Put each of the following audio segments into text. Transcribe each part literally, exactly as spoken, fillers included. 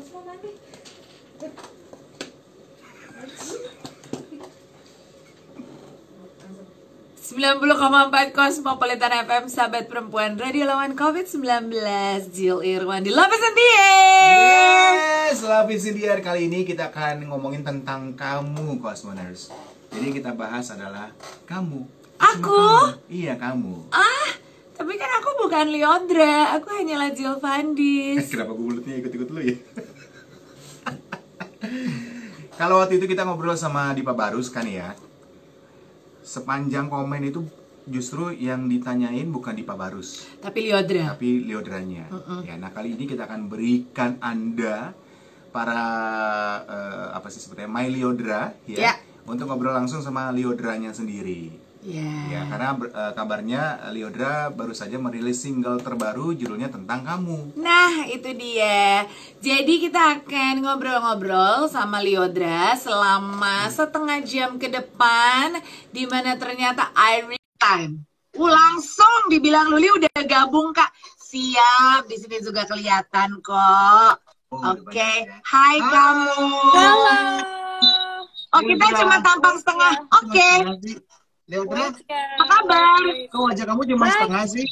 sembilan puluh koma empat Cosmopolitan F M, sahabat perempuan radio lawan covid sembilan belas. Jill Irwan di Love is in the Air. Yes, Love is in the Air. Kali ini kita akan ngomongin tentang kamu, Cosmoners. Jadi kita bahas adalah kamu. Aku? Kamu. Iya, kamu. Ah, tapi kan aku bukan Lyodra, aku hanyalah Jill Vandis. Eh, kenapa gue mulutnya ikut-ikut lu ya? Kalau waktu itu kita ngobrol sama Dipa Barus kan ya, sepanjang komen itu justru yang ditanyain bukan Dipa Barus, tapi Lyodra. tapi Lyodranya. Mm -mm. Ya, nah kali ini kita akan berikan Anda para uh, apa sih sebetulnya My Lyodra ya, Yeah. untuk ngobrol langsung sama Lyodranya sendiri. Yeah. Ya, karena uh, kabarnya Lyodra baru saja merilis single terbaru judulnya Tentang Kamu. Nah, itu dia. Jadi kita akan ngobrol-ngobrol sama Lyodra selama setengah jam ke depan, dimana ternyata Irene time. Uh, langsung dibilang Luli udah gabung, Kak. Siap, di sini juga kelihatan kok. Oh, Oke, okay. Hai kamu. Halo. Oh, kita cuma tampang setengah. Oke. Okay. Lyodra, Apa kabar? kok wajah kamu cuma setengah sih?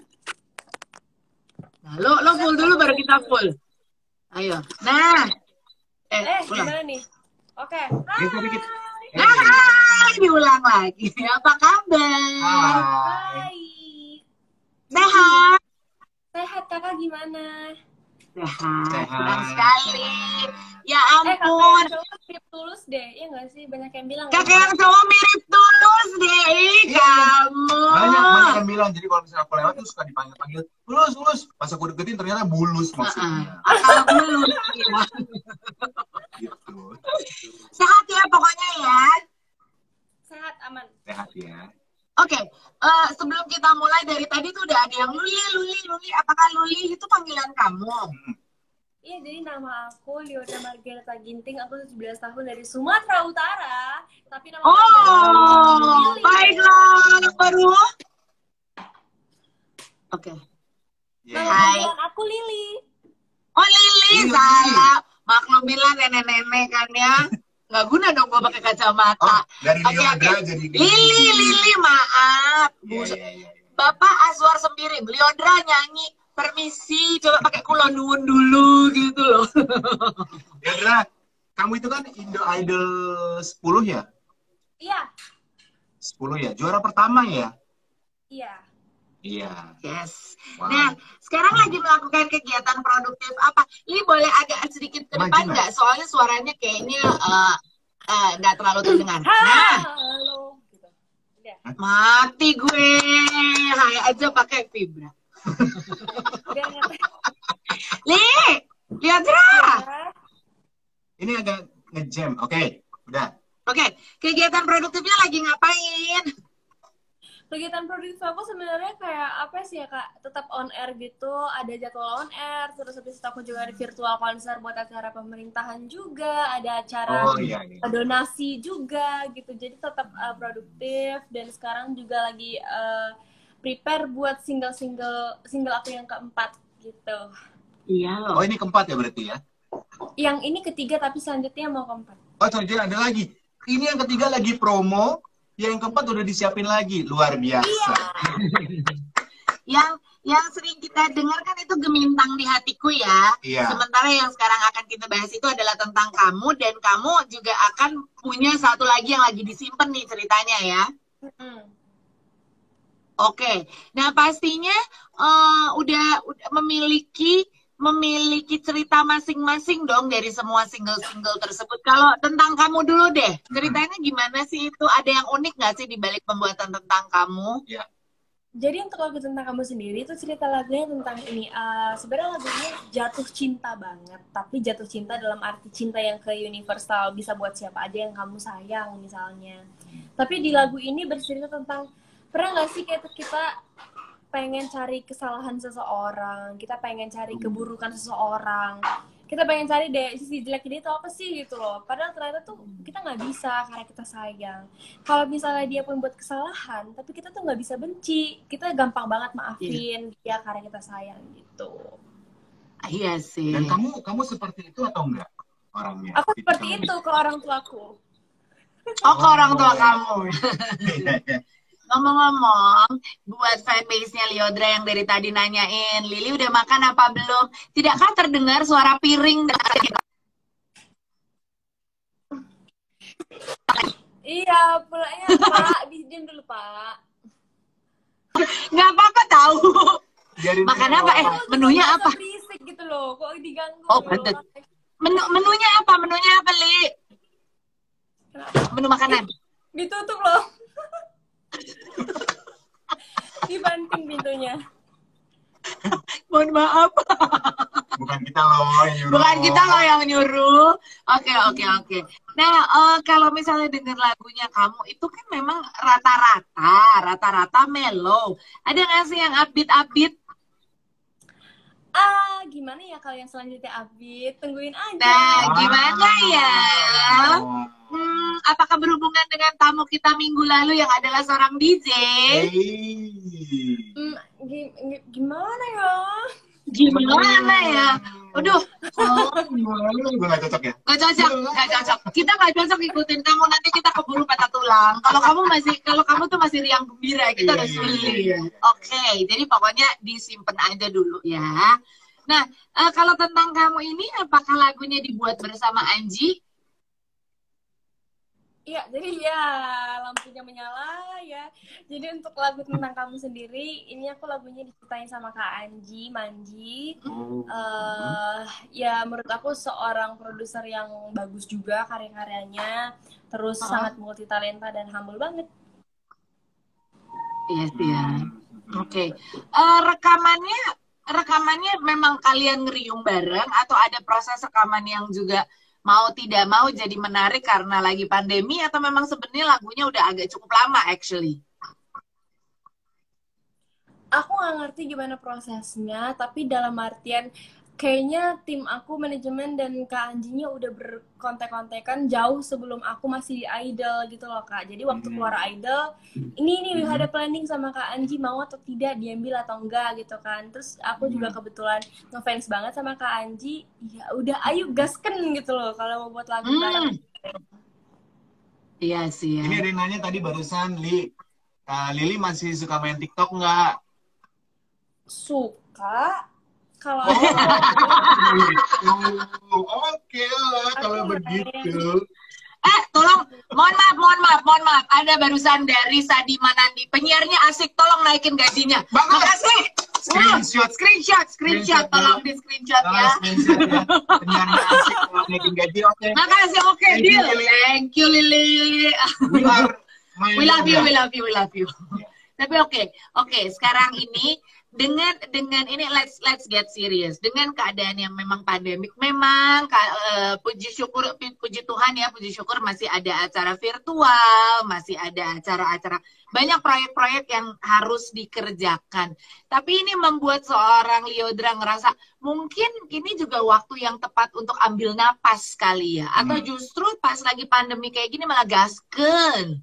Nah, lo, lo full dulu baru kita full. Ayo. Nah. Eh, Eh, ulang. gimana nih? Oke. Dikit, dikit. Nah, diulang lagi. Apa kabar? Hai. Baik. Sehat. Sehat, kakak gimana? Sehat. Sehat. Senang sekali. Ya Eh, kakak ampun. yang cowok mirip Tulus deh. Iya nggak sih? Banyak yang bilang. Kakak yang cowok mirip Tulus deh. Ih, kamu. Banyak banyak yang bilang, jadi kalau misalnya aku lewat tuh suka dipanggil-panggil bulus, bulus. Pas aku deketin ternyata bulus maksudnya. Asal bulus. Ya. Gitu. Sehat ya pokoknya ya. Sehat, aman. Sehat ya. Oke, eh, sebelum kita mulai dari tadi tuh udah ada yang Luli, Luli, Luli. Apakah Luli itu panggilan kamu? Iya, jadi nama aku Lyodra Margareta Ginting. Aku tujuh belas tahun dari Sumatera Utara. Tapi nama Oh, panggilan baiklah, anak baru. Oke. Yeah. Nama Hai. panggilan aku Lili. Oh, Lili, Lili. salah. Makluminlah nenek-nenek kan ya. Nggak guna dong gue pakai kacamata. Oh, dari Oke, Lyodra oke. jadi Lili, Lili, maaf. Iya, Bu- iya, iya. Bapak Aswar Sembiring, Lyodra nyanyi. Permisi, coba pakai kulon nuwun dulu gitu loh. Lyodra, kamu itu kan Indo Idol sepuluh ya? Iya. sepuluh ya? Juara pertama ya? Iya. Iya. Yes. Wow. Nah, sekarang lagi melakukan kegiatan produktif apa? Ini boleh agak sedikit ke depan Maju, nggak? Soalnya suaranya kayaknya eh, eh, nggak terlalu terdengar. Nah, Halo. Gitu. Udah. mati gue. Hai aja pakai vibra. Udah ngerti. Li, Lyodra. Ini agak ngejam. Oke, udah. Oke, kegiatan produktifnya lagi ngapain? Kegiatan produktif aku sebenarnya kayak apa sih ya kak, tetap on air gitu, ada jadwal on air, terus habis itu aku juga ada virtual konser buat acara pemerintahan juga, ada acara Oh iya, iya. donasi juga gitu, jadi tetap uh, produktif. Dan sekarang juga lagi uh, prepare buat single-single single aku yang keempat gitu. Iya Oh, ini keempat ya berarti ya? Yang ini ketiga tapi selanjutnya mau keempat. Oh, sorry, ada lagi. Ini yang ketiga lagi promo, yang keempat udah disiapin lagi. Luar biasa. Yang yang sering kita dengar kan itu gemintang di hatiku ya. Iya. Sementara yang sekarang akan kita bahas itu adalah tentang kamu, dan kamu juga akan punya satu lagi yang lagi disimpan nih ceritanya ya. Hmm. Oke, nah pastinya eh, udah, udah memiliki memiliki cerita masing-masing dong dari semua single-single tersebut. Kalau tentang kamu dulu deh, ceritanya gimana sih itu? Ada yang unik nggak sih di balik pembuatan tentang kamu? Ya. Jadi untuk lagu tentang kamu sendiri itu cerita lagunya tentang ini. Uh, sebenarnya lagunya jatuh cinta banget, tapi jatuh cinta dalam arti cinta yang ke universal, bisa buat siapa aja yang kamu sayang misalnya. Tapi di lagu ini bercerita tentang, pernah nggak sih kayak kita pengen cari kesalahan seseorang, kita pengen cari keburukan seseorang, kita pengen cari deh sisi jelek dia itu apa sih gitu loh. Padahal ternyata tuh kita nggak bisa karena kita sayang. Kalau misalnya dia pun buat kesalahan, tapi kita tuh nggak bisa benci, kita gampang banget maafin yeah. dia karena kita sayang gitu. I Iya sih. Dan kamu kamu seperti itu atau enggak orangnya? Aku seperti itu ke orang tuaku. Oh, ke orang tua kamu. Iya, iya. Ngomong-ngomong, buat fanbase-nya Lyodra yang dari tadi nanyain, Lili udah makan apa belum? Tidakkah terdengar suara piring dan Iya, pulangnya Pak, diam dulu Pak. nggak apa-apa tahu. Biarin Makan aja. apa? Eh, menunya Masa apa? berisik gitu loh, kok diganggu. Oh, pantes. Menu menunya apa? Menunya apa, Li? Menu makanan. Ditutup loh. Dibanting pintunya. Mohon maaf. Bukan kita loh yang nyuruh. Bukan kita loh yang nyuruh. Oke, oke, oke. Nah, eh, kalau misalnya denger lagunya kamu, itu kan memang rata-rata, rata-rata mellow. Ada nggak sih yang upbeat-upbeat? Ah, gimana ya kalau yang selanjutnya upbeat? Tungguin aja. Nah, gimana ya? Oh. Hmm, apakah berhubungan dengan tamu kita minggu lalu yang adalah seorang D J? Hey. Hmm, gi- gi- gimana ya? Gimana ya? Aduh, Oh, gimana lu? Gue gak cocok ya? gak cocok, gak cocok. Kita gak cocok ikutin kamu, nanti kita keburu patah tulang. Kalau kamu masih, kalau kamu tuh masih riang gembira, kita Iya, harus iya, milih. iya, iya. Oke, jadi pokoknya disimpan aja dulu ya. Nah, eh, kalau tentang kamu ini, apakah lagunya dibuat bersama Anji? Iya, jadi ya lampunya menyala ya. Jadi untuk lagu tentang kamu sendiri, ini aku lagunya diciptain sama Kak Anji, Manji. Oh. eh ya menurut aku seorang produser yang bagus juga karya-karyanya, terus Oh. sangat multitalenta dan humble banget. Iya sih ya. Oke. Eh, rekamannya, rekamannya memang kalian ngeriung bareng atau ada proses rekaman yang juga mau tidak mau jadi menarik karena lagi pandemi atau memang sebenarnya lagunya udah agak cukup lama actually? Aku nggak ngerti gimana prosesnya, tapi dalam artian kayaknya tim aku, manajemen dan Kak Anjinya udah berkontek-kontekan jauh sebelum aku masih di Idol gitu loh Kak. Jadi waktu Hmm. keluar Idol, ini nih Hmm. ada planning sama Kak Anji mau atau tidak, diambil atau enggak gitu kan. Terus aku juga kebetulan ngefans banget sama Kak Anji, ya udah ayo gasken gitu loh kalau mau buat lagu Hmm. bareng. Iya sih ya. Ini ada yang nanya tadi barusan, Li. Uh, Lili masih suka main TikTok nggak? Suka kalau Oh, gitu. Oke lah kalau Aku begitu. Eh, tolong, mohon maaf, mohon maaf, mohon maaf. Ada barusan dari Sadima Nandi. Penyiarnya asik, tolong naikin gajinya. Bagus. Makasih. Screenshot. Screenshot, screenshot, Screenshot tolong dulu. di screenshot Tolong ya. screenshot ya. Penyiarnya asik kalau naikin gaji, oke. Makasih, oke, Thank you, deal. Lili. Thank you, Lili. We are my We love you, leader. we love you, we love you. Tapi oke, oke. Sekarang ini dengan dengan ini let's let's get serious. Dengan keadaan yang memang pandemik, memang ka- eh, puji syukur, pu- puji Tuhan ya, puji syukur masih ada acara virtual, masih ada acara-acara, banyak proyek-proyek yang harus dikerjakan. Tapi ini membuat seorang Lyodra ngerasa mungkin ini juga waktu yang tepat untuk ambil napas kali ya, atau Hmm. justru pas lagi pandemi kayak gini malah gasken.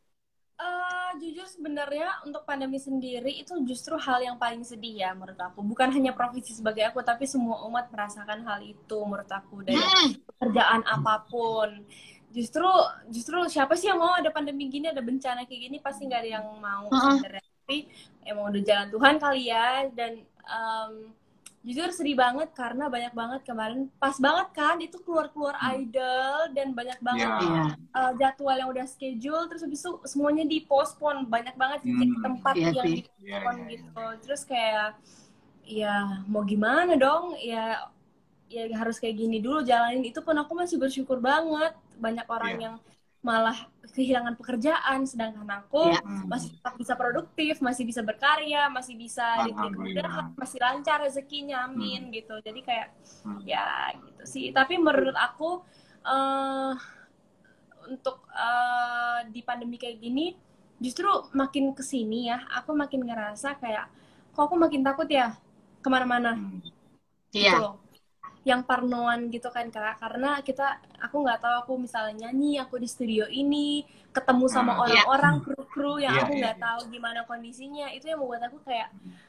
Eh, jujur sebenarnya untuk pandemi sendiri itu justru hal yang paling sedih ya menurut aku. Bukan hanya profesi sebagai aku, tapi semua umat merasakan hal itu menurut aku. Dari Hmm. pekerjaan apapun. Justru justru siapa sih yang mau ada pandemi gini, ada bencana kayak gini, pasti nggak ada yang mau Heeh. sebenarnya. Tapi emang udah jalan Tuhan kali ya. Dan em, jujur sedih banget karena banyak banget kemarin, pas banget kan itu keluar-keluar Idol dan banyak banget Ya. Iya. uh, jadwal yang udah schedule, terus habis itu semuanya dipospon, banyak banget titik Hmm. tempat Iya yang sih. dipospon Iya, iya, iya. gitu. Terus kayak ya mau gimana dong, ya ya harus kayak gini dulu jalanin. Itu pun aku masih bersyukur banget, banyak orang Iya. yang malah kehilangan pekerjaan, sedangkan aku Iya. Hmm. masih tetap bisa produktif, masih bisa berkarya, masih bisa diberi Alhamdulillah. kemudahan, masih lancar rezekinya, amin gitu. Jadi kayak Hmm. ya gitu sih. Tapi menurut aku eh untuk eh, di pandemi kayak gini justru makin kesini ya, aku makin ngerasa kayak kok aku makin takut ya kemana-mana Hmm. gitu Iya. loh, yang parnoan gitu kan Kak, karena kita aku nggak tahu, aku misalnya nyanyi, aku di studio ini ketemu sama Hmm. orang-orang kru-kru yang Iya, aku iya, nggak iya. tahu gimana kondisinya, itu yang membuat aku kayak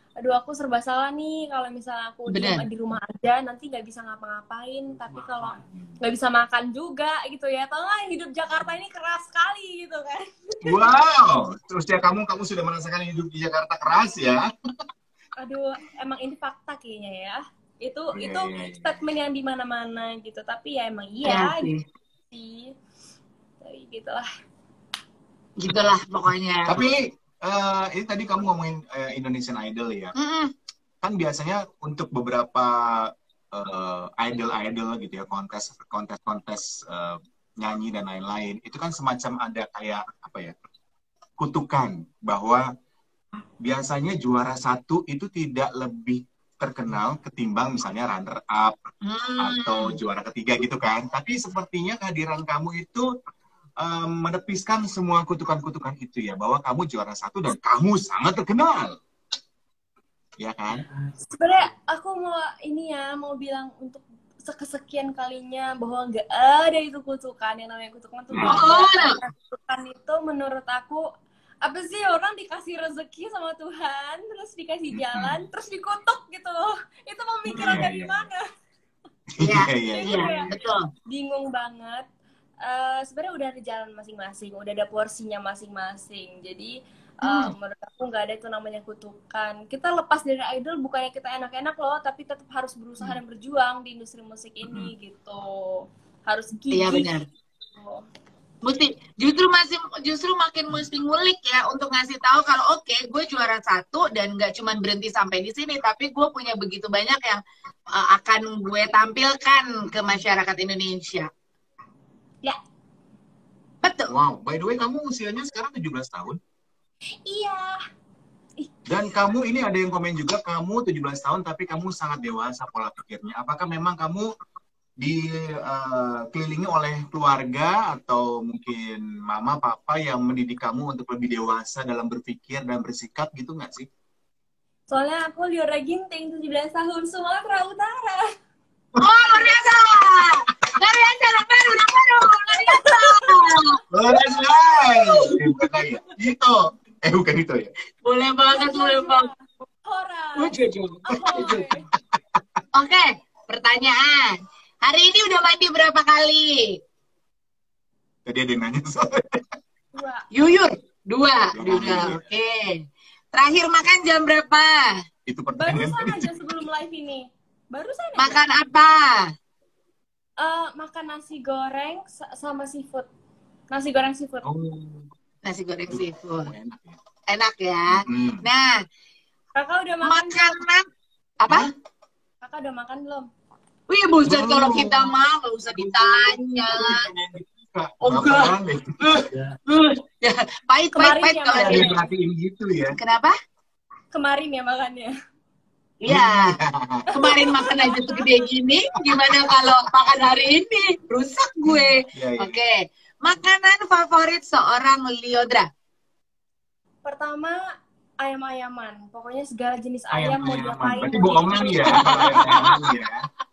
aduh aku serba salah nih kalau misalnya aku Bener. diam di rumah aja nanti nggak bisa ngapa-ngapain, tapi kalau nggak bisa makan juga gitu ya, tau nggak hidup Jakarta ini keras sekali gitu kan. Wow, terus ya kamu kamu sudah merasakan hidup di Jakarta keras ya? Aduh, emang ini fakta kayaknya ya, itu Iya, itu iya, iya. statement yang di mana-mana gitu, tapi ya emang Iya iya sih. gitu sih, tapi gitulah. Gitulah pokoknya. Tapi eh, ini tadi kamu ngomongin eh, Indonesian Idol ya. Mm-mm. Kan biasanya untuk beberapa eh, idol-idol gitu ya, kontes kontes kontes eh, nyanyi dan lain-lain, itu kan semacam ada kayak apa ya, kutukan bahwa biasanya juara satu itu tidak lebih terkenal ketimbang misalnya runner up Hmm. atau juara ketiga gitu kan. Tapi sepertinya kehadiran kamu itu um, menepiskan semua kutukan-kutukan itu ya, bahwa kamu juara satu dan kamu sangat terkenal. Ya kan? Sebenarnya aku mau ini ya, mau bilang untuk kesekian kalinya bahwa nggak ada itu kutukan, yang namanya kutukan tuh nggak Oh. ada. Kutukan itu menurut aku apa sih, orang dikasih rezeki sama Tuhan, terus dikasih jalan, terus dikutuk gitu loh. Itu pemikiran Iya, dari iya. mana? Iya, Iya, iya, iya, iya. betul. Bingung banget. Eh, sebenarnya udah ada jalan masing-masing, udah ada porsinya masing-masing. Jadi eh, Hmm. menurut aku nggak ada itu namanya kutukan. Kita lepas dari idol bukannya kita enak-enak loh, tapi tetap harus berusaha dan berjuang di industri musik ini gitu. Harus gigih. Iya benar. gitu. Mesti justru masih justru makin mesti ngulik ya untuk ngasih tahu kalau oke gue juara satu dan nggak cuma berhenti sampai di sini, tapi gue punya begitu banyak yang uh, akan gue tampilkan ke masyarakat Indonesia. Ya, Betul. Wow, by the way kamu usianya sekarang tujuh belas tahun. iya. Dan kamu ini ada yang komen juga, kamu tujuh belas tahun tapi kamu sangat dewasa pola pikirnya. Apakah memang kamu dikelilingi oleh keluarga atau mungkin mama papa yang mendidik kamu untuk lebih dewasa dalam berpikir dan bersikap gitu nggak sih? Soalnya aku Liora Ginting, tujuh belas tahun, Sumatera Utara. Oh luar biasa, luar biasa, anak baru, anak baru, luar biasa. Luar biasa. Eh, bukan lagi ya? Itu. Eh bukan itu ya. Boleh banget, boleh banget. Hora. Lucu, lucu. Ahoy. Oke, pertanyaan. Hari ini udah mandi berapa kali? Tadi ada yang nanya soalnya. Dua. Yuyur, dua. Dua. Dua. Oke. Terakhir makan jam berapa? Itu pertanyaan Barusan tadi. aja sebelum live ini. Barusan aja. Makan apa? Eh, makan nasi goreng sa- sama seafood. Nasi goreng seafood. Oh, Nasi goreng seafood. enak ya. Enak ya. Hmm. Nah, Kakak udah makan? makanan apa? Kakak udah makan belum? Wih, buset Oh. kalau kita mau nggak usah ditanya. Oh, enggak. Uh, ya, pahit, pahit, Kemarin pahit ya, kalau Ada dia. yang perhatiin gitu ya. Kenapa? Kemarin ya makannya. Iya, kemarin makan aja segede gini, gimana kalau makan hari ini? Rusak gue. Iya, iya. Oke, makanan favorit seorang Liodra? Pertama ayam-ayaman. Pokoknya segala jenis ayam, Ayam mau ayaman. diapain. Berarti mau bohongan di- ya. Ayam-ayaman ya.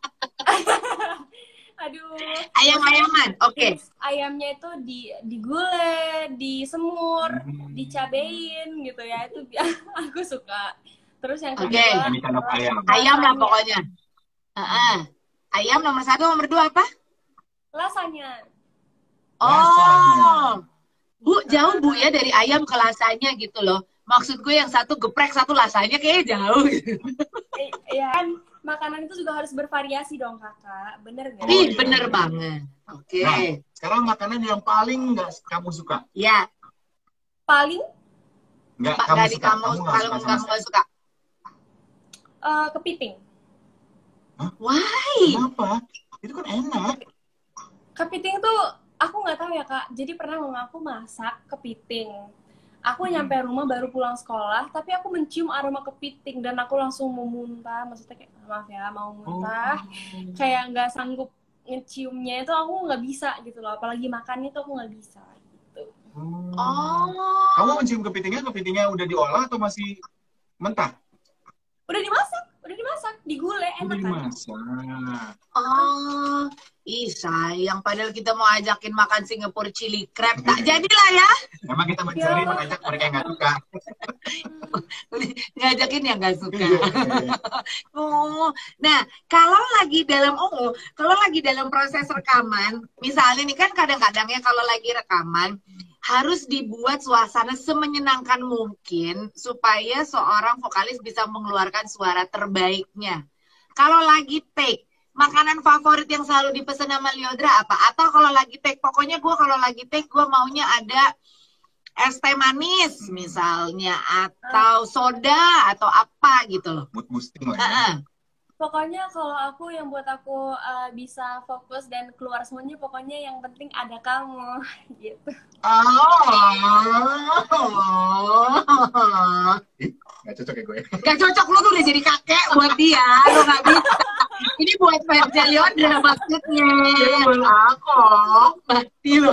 Aduh. Ayam-ayaman, oke. Ayamnya itu di digulai, disemur, Hmm. dicabein gitu ya. Itu bi- aku suka. Terus yang Oke. kedua Ini kan ayam. Ayam lah pokoknya. Heeh. Ayam nomor satu, nomor dua apa? lasanya. Oh, Lasanya. Bu, jauh Bu ya dari ayam ke lasanya gitu loh. Maksud gue yang satu geprek, satu lasanya kayaknya jauh. Eh, ya kan makanan itu juga harus bervariasi dong kakak, bener nggak? Oh, Ih, iya. bener banget. Oke. Nah, sekarang makanan yang paling nggak kamu suka? Ya, Paling Nggak Pak kamu dari suka? kamu, Kamu nggak kalau suka kamu sama nggak suka. eh, kepiting. Why? Kenapa? Itu kan enak. Kepiting tuh aku nggak tahu ya kak. Jadi pernah mama aku masak kepiting. Aku nyampe rumah baru pulang sekolah, tapi aku mencium aroma kepiting dan aku langsung mau muntah. Maksudnya kayak maaf ya mau muntah. Kayak nggak sanggup ngeciumnya itu aku nggak bisa gitu loh. Apalagi makannya tuh aku nggak bisa. Gitu. Hmm. Oh. Kamu mencium kepitingnya, kepitingnya udah diolah atau masih mentah? Udah dimasak, Udah dimasak, digulai, Udah enak kan? dimasak. Oh, ih sayang. Padahal kita mau ajakin makan Singapore chili crab. Tak jadilah ya. Emang kita mencari Ya. mengajak mereka yang nggak suka. Ngajakin yang nggak suka. Iya, iya. Oh, nah kalau lagi dalam oh, kalau lagi dalam proses rekaman, misalnya nih kan kadang-kadang ya kalau lagi rekaman harus dibuat suasana semenyenangkan mungkin supaya seorang vokalis bisa mengeluarkan suara terbaiknya. Kalau lagi take, makanan favorit yang selalu dipesan sama Lyodra apa? Atau kalau lagi take, pokoknya gue kalau lagi take gue maunya ada es teh manis misalnya, atau soda atau apa gitu loh. Mood boosting lah ya. Heeh. Pokoknya kalau aku yang buat aku uh, bisa fokus dan keluar semuanya, pokoknya yang penting ada kamu gitu. Oh. Ih, nggak cocok ya gue. Gak cocok, lu tuh udah jadi kakek buat dia, lu gak bisa. Ini buat fans Lyodra maksudnya. Buat aku. Mati lu.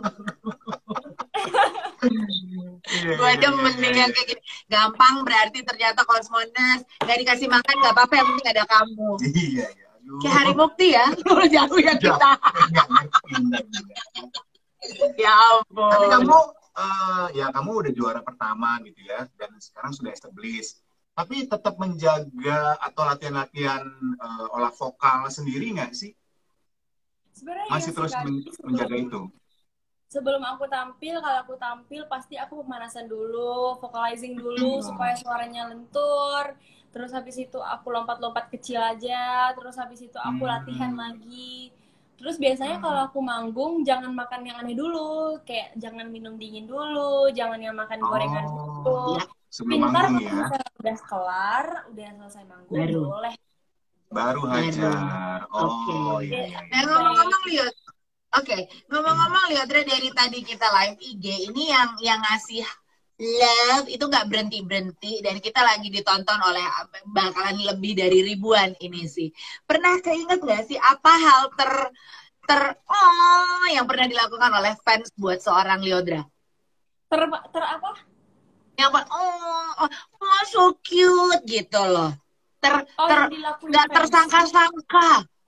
Iya, Gue iya, demen iya, nih iya. yang kayak gini. Gampang berarti ternyata Kosmonas gak dikasih makan gak apa-apa, yang penting ada kamu. Iya, iya. Aduh. Kayak Hari Mukti ya, lu jauh ya kita. Nggak ngerti, nggak ngerti. Ya ampun. Tapi kamu, eh, ya kamu udah juara pertama gitu ya, dan sekarang sudah established. Tapi tetap menjaga atau latihan-latihan eh, olah vokal sendiri nggak sih? Sebenarnya Masih ya terus sih, Kak. men- Sebelum- menjaga itu? Sebelum aku tampil, kalau aku tampil pasti aku pemanasan dulu, vocalizing dulu Hmm. supaya suaranya lentur. Terus habis itu aku lompat-lompat kecil aja, terus habis itu aku Hmm. latihan lagi. Terus biasanya Hmm. kalau aku manggung jangan makan yang aneh dulu, kayak jangan minum dingin dulu, jangan yang makan gorengan Oh, dulu. Ya, sebelum Pintar manggung kalau ya, misalnya udah kelar, udah selesai manggung, Baru. boleh. baru hajar. Oh, Oke. iya, iya, Nah iya. ngomong-ngomong Liot, oke, ngomong-ngomong Lyodra, dari tadi kita live I G ini yang yang ngasih love itu nggak berhenti berhenti, dan kita lagi ditonton oleh bakalan lebih dari ribuan ini sih. Pernah keinget nggak sih apa hal ter ter oh yang pernah dilakukan oleh fans buat seorang Lyodra? Ter, ter apa? Yang buat oh, oh, oh so cute gitu loh. Ter Oh, ter yang dilakuin nggak fans. tersangka-sangka.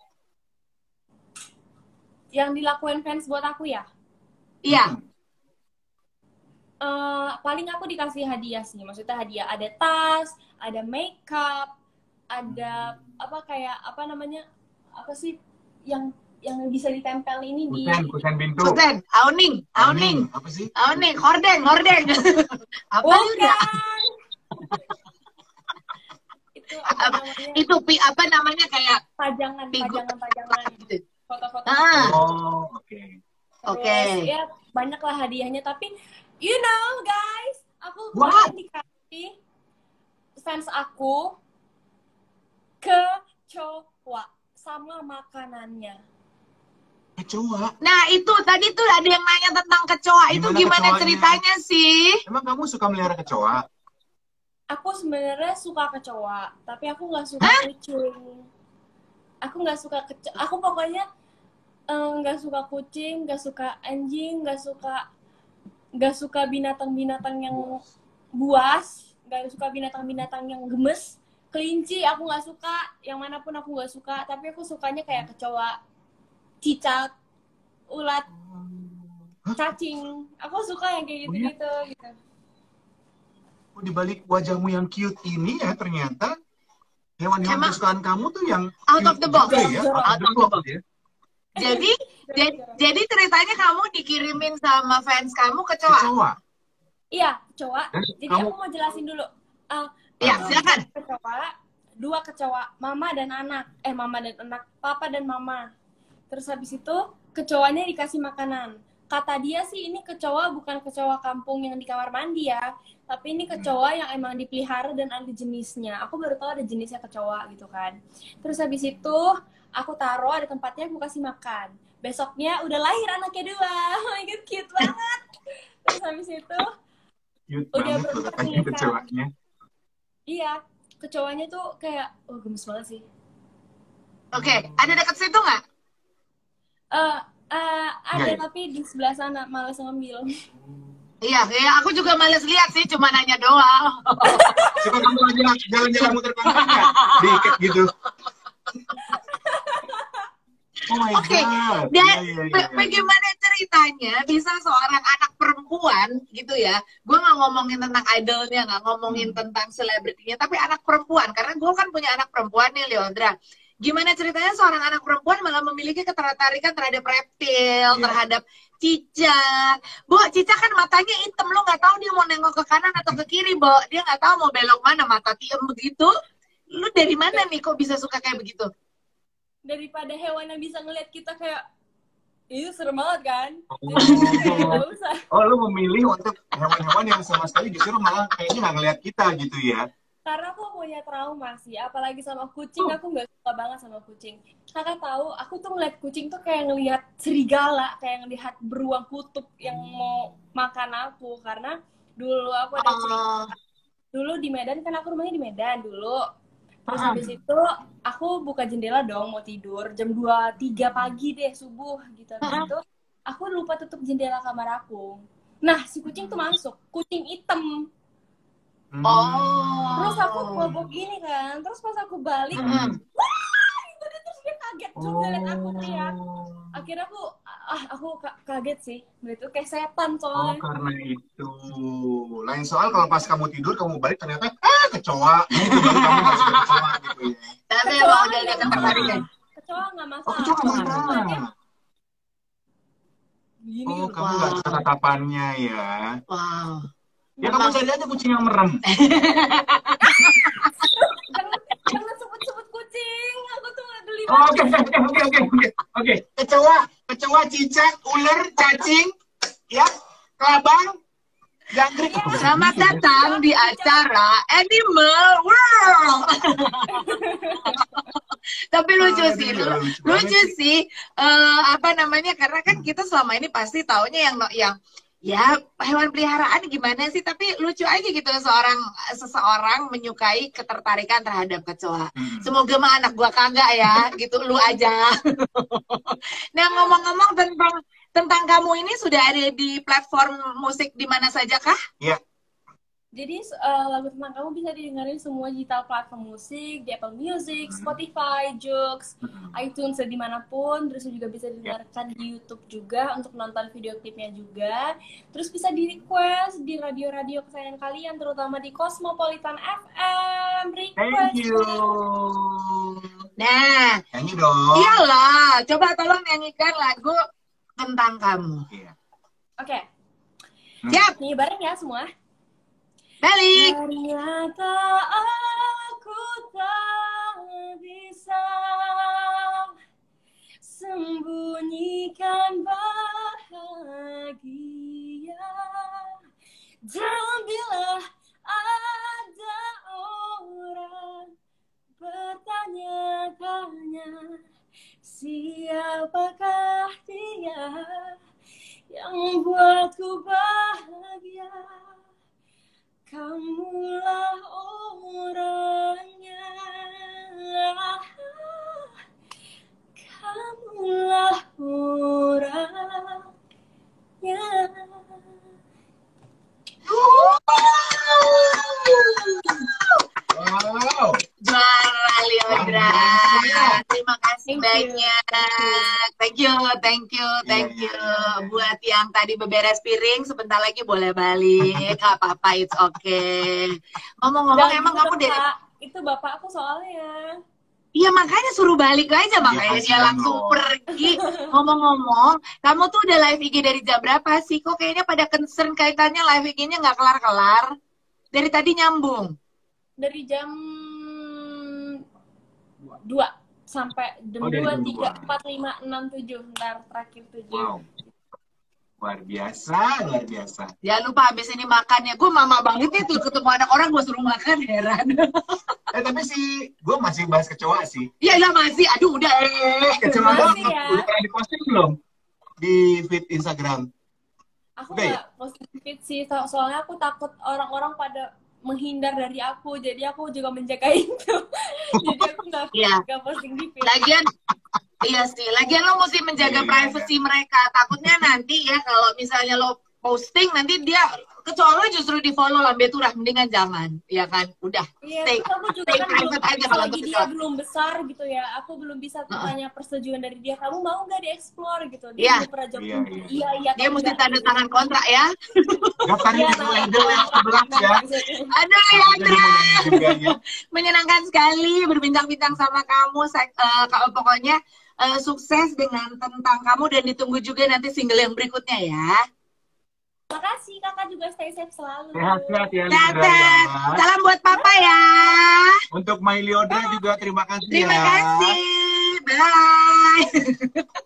Yang dilakuin fans buat aku ya? Iya. Eh, paling aku dikasih hadiah sih, maksudnya hadiah ada tas, ada makeup, ada apa kayak apa namanya, apa sih yang yang bisa ditempel ini di Kusen, kusen pintu. Kusen, auning, auning, Apa sih? auning, hordeng, hordeng. Apa Bukan. udah? Itu apa Apa? namanya, Itu pi apa namanya kayak pajangan, Pigu- pajangan, pajangan, gitu. foto-foto. Ah, Oh, oke. Terus oke. ya banyak lah hadiahnya, tapi you know guys, aku What? kemarin dikasih fans aku kecoa sama makanannya. Kecoa. Nah itu tadi tuh ada yang nanya tentang kecoa. Itu Gimana gimana kecoanya? ceritanya sih? Emang kamu suka melihara kecoa? Aku sebenarnya suka kecoa, tapi aku nggak suka kucing. Aku nggak suka kecoa. Aku pokoknya eh, nggak suka kucing, nggak suka anjing, nggak suka nggak suka binatang-binatang yang buas, nggak suka binatang-binatang yang gemes. Kelinci aku nggak suka, yang manapun aku nggak suka. Tapi aku sukanya kayak kecoa, cicak, ulat, cacing. Aku suka yang kayak gitu-gitu. Gitu. Oh, di balik wajahmu yang cute ini ya ternyata hewan-hewan Emang- kesukaan kamu tuh yang Out of cute the box. juga ya, out of the box ya. Jadi, jadi, jadi ceritanya kamu dikirimin sama fans kamu kecoa. Kecoa. Iya, kecoa. Dan Jadi kamu- aku mau jelasin dulu. Uh, Ya, uh, silakan. Kecoa, dua kecoa, mama dan anak. Eh, mama dan anak, papa dan mama. Terus habis itu kecoanya dikasih makanan. Kata dia sih ini kecoa bukan kecoa kampung yang di kamar mandi ya, tapi ini kecoa yang emang dipelihara dan ada jenisnya. Aku baru tahu ada jenisnya kecoa gitu kan. Terus habis itu aku taruh ada tempatnya, aku kasih makan. Besoknya udah lahir anaknya dua. Oh my god, cute banget. Terus habis itu Cute Udah banget loh berumur katanya nih, kecoanya. iya, kecoanya tuh kayak, oh gemes banget sih. Oke, ada dekat situ nggak? Eh, eh, ada Nggak ya? tapi di sebelah sana malas ngambil. Iya, iya, aku juga males lihat sih, cuma nanya doang. Suka kamu aja jalan-jalan muter pantat nggak? Diikat gitu. Oh my Oke, God. dan Iya, iya, iya, ba- iya. bagaimana ceritanya bisa seorang anak perempuan gitu ya? Gue nggak ngomongin tentang idolnya, nggak ngomongin Hmm. tentang selebritinya, tapi anak perempuan. Karena gue kan punya anak perempuan nih, Leondra. Gimana ceritanya seorang anak perempuan malah memiliki ketertarikan terhadap reptil, Iya. terhadap cicak. Bo, cicak kan matanya hitam, lo nggak tahu dia mau nengok ke kanan atau ke kiri, Bo. Dia nggak tahu mau belok mana, mata tiem begitu. Lu dari mana nih kok bisa suka kayak begitu? Daripada hewan yang bisa ngeliat kita kayak itu serem banget kan. Oh. Jadi kayak nggak usah. Oh, lu memilih untuk hewan-hewan yang sama sekali justru malah kayaknya nggak ngeliat kita gitu ya? Karena aku punya trauma sih, apalagi sama kucing, aku nggak suka banget sama kucing. Kakak tahu, aku tuh ngeliat kucing tuh kayak ngelihat serigala, kayak ngelihat beruang kutub yang mau makan aku. Karena dulu aku ada cerita, Oh. dulu di Medan, kan aku rumahnya di Medan dulu. Terus Ah. habis itu aku buka jendela dong mau tidur, jam dua tiga pagi deh, subuh gitu. Habis Ah. itu aku lupa tutup jendela kamar aku. Nah, si kucing tuh masuk, kucing hitam. Hmm. Oh. Terus aku bobok gini kan, terus pas aku balik, Hmm. wah, itu dia, terus dia kaget juga liat aku teriak. Oh. Akhirnya aku, ah aku ka- kaget sih, itu kayak setan Oh, soalnya. karena itu. Lain soal kalau pas kamu tidur, kamu balik ternyata, ah, kecoa. Gitu, baru kamu nggak suka kecoa gitu ya. Tapi Kecoa emang udah ada nggak ketertarikan. masalah, kecoa nggak Oh, masalah. kecoa nggak Cuma aku ngeliatnya masalah. gini Oh, gitu. kamu nggak suka tatapannya ya. Wow. Ya, kamu cari aja kucing yang merem. Jangan, jangan sebut-sebut kucing, aku tuh geli Oh, banget. Oke, oke, oke, oke, oke. Oke, kecoa, kecoa, cicak, ular, cacing, ya, kelabang, jangkrik. Selamat datang di acara Animal World. Tapi lucu Aduh, sih, lucu lu- banget lucu sih. sih. Eh, apa namanya? Karena kan kita selama ini pasti taunya yang no- yang ya hewan peliharaan gimana sih? Tapi lucu aja gitu seorang seseorang menyukai ketertarikan terhadap kecoa. Hmm. Semoga mah anak gua kagak ya, gitu lu aja. Nah, ngomong-ngomong tentang tentang kamu ini sudah ada di platform musik di mana saja kah? Ya, Jadi eh, lagu tentang kamu bisa didengarin semua digital platform musik, di Apple Music, Spotify, Joox, iTunes, dan dimanapun. Terus juga bisa didengarkan di YouTube juga untuk nonton video klipnya juga. Terus bisa di request di radio-radio kesayangan kalian, terutama di Cosmopolitan F M. thank Request. you. Nah, Nyanyi dong. iyalah, coba tolong nyanyikan lagu tentang kamu. Iya. Oke, Siap, nyanyi bareng ya semua. balik. Ternyata aku tak bisa sembunyikan bahagia. Dan bila ada orang bertanya-tanya siapakah dia yang buatku bahagia, kamulah orangnya, kamulah orangnya. Wow. Juara Leondra. Terima kasih Thank you. banyak. Thank you, thank you, thank Iya, you. iya, iya. Buat yang tadi beberes piring, sebentar lagi boleh balik. Gak apa-apa, it's okay. Ngomong-ngomong, Dan emang itu kamu dari... bapak, itu bapakku soalnya. Iya, makanya suruh balik aja, makanya dia kasihan langsung loh. pergi. Ngomong-ngomong, kamu tuh udah live I G dari jam berapa sih? Kok kayaknya pada concern kaitannya live I G-nya nggak kelar-kelar? Dari tadi nyambung. Dari jam dua sampai jam Oh, dari dua, jam tiga, dua. empat, lima, enam, tujuh. Ntar terakhir tujuh. Wow. Luar biasa, luar biasa. Jangan lupa habis ini makannya. Gue mama banget ya tuh ketemu anak orang gue suruh makan, heran. Eh, tapi sih, gue masih bahas kecoa sih. Iya lah masih, aduh udah eh. Kecoa gue Masih ya. udah pernah diposting belum? Di feed Instagram. Aku Udah ya? nggak positif sih, so- soalnya aku takut orang-orang pada menghindar dari aku, jadi aku juga menjaga itu. Jadi aku nggak Iya. nggak posting di feed. Lagian, iya sih. Lagian lo mesti menjaga Iya, iya, privasi mereka. Takutnya nanti ya kalau misalnya lo posting nanti dia kecuali justru di follow lambe turah, mendingan jangan, ya kan? Udah, Iya, stay, terus aku juga stay kan belum, private aja kalau lagi untuk dia itu. belum besar gitu ya, aku belum bisa Heeh. tanya persetujuan dari dia, kamu mau nggak dieksplor gitu, dia Iya. belum pernah jawab Iya, iya. iya iya Dia atau mesti enggak tanda gitu. tangan kontrak ya. Daftarnya Iya, di label yang sebelah ya. Aduh, Jadi Leandra, mau nanya juga ya. menyenangkan sekali berbincang-bincang sama kamu. Sa- eh, kalau pokoknya eh, sukses dengan tentang kamu dan ditunggu juga nanti single yang berikutnya ya. Makasih, kakak juga stay safe selalu. Sehat-sehat ya Liodra Dadah. ya. Salam buat papa ya. Untuk My Liodra juga terima kasih Terima ya. kasih. Bye.